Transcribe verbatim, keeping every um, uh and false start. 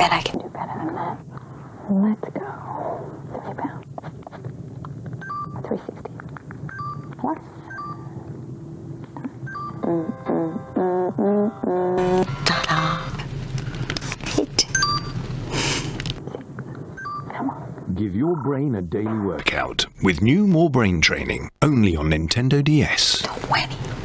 bet I can do better than that. Let's go. Three pounds. three sixty. Plus. Mm, mm, mm, mm, mm. Ta-da. Eight. Come on. Give your brain a daily workout with new More Brain Training, only on Nintendo D S. twenty.